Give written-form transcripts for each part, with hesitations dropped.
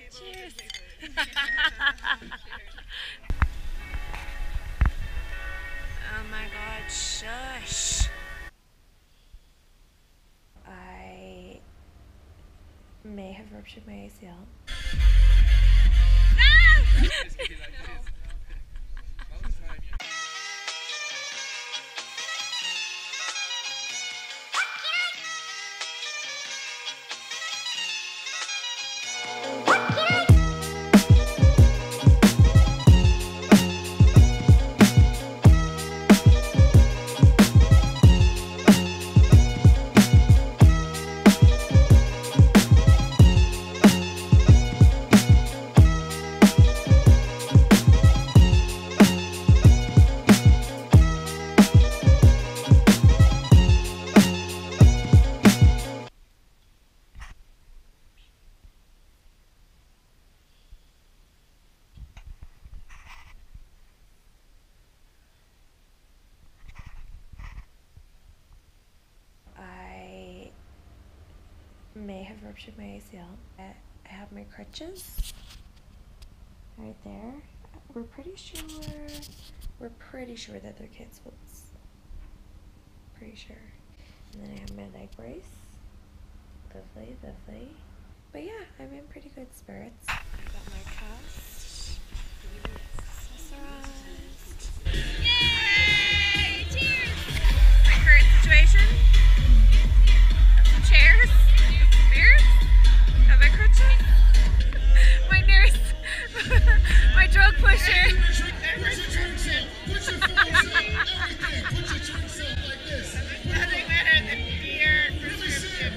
Cheers. Oh my god, shush. I may have ruptured my ACL. May have ruptured my ACL. I have my crutches right there. We're pretty sure that they're kids' boots. Pretty sure. And then I have my leg brace. Lovely, lovely. But yeah, I'm in pretty good spirits. I got my cast. Accessorized. Yay! Cheers! My current situation. Some chairs. Have I crutches? My nurse, my drug pusher. Put your drinks in. Put your phones in. Everything. Put your drinks in like this. Nothing better than beer prescription.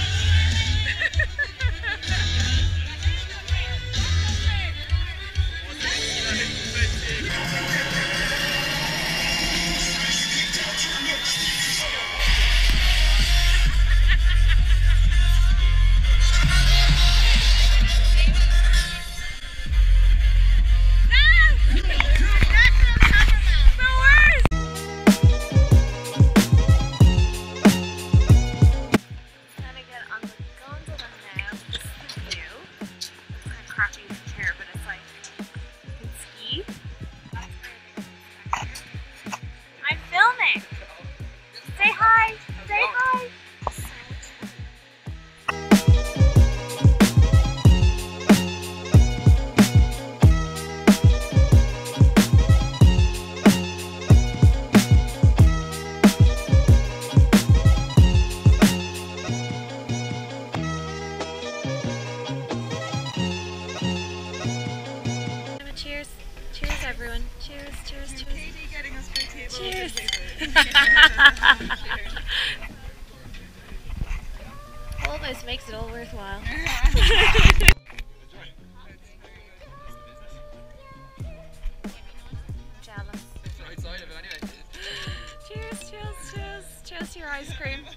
Cheers. Cheers, everyone. Cheers, cheers, cheers. Katie getting us for table. Cheers. Almost makes it all worthwhile. Jealous. Cheers, cheers, cheers. Cheers to your ice cream.